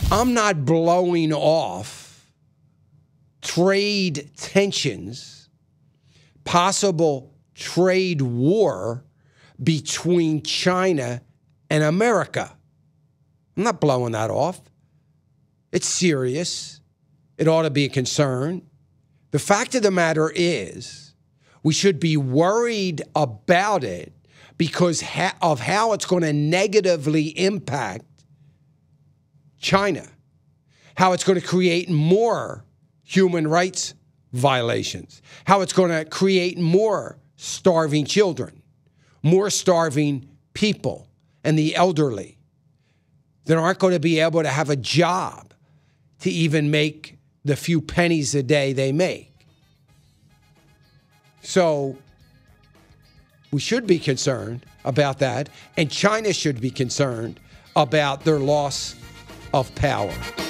I'm not blowing off trade tensions, possible trade war between China and America. I'm not blowing that off. It's serious. It ought to be a concern. The fact of the matter is, we should be worried about it because of how it's going to negatively impact China, how it's going to create more human rights violations, how it's going to create more starving children, more starving people, and the elderly that aren't going to be able to have a job to even make the few pennies a day they make. So we should be concerned about that, and China should be concerned about their loss of power.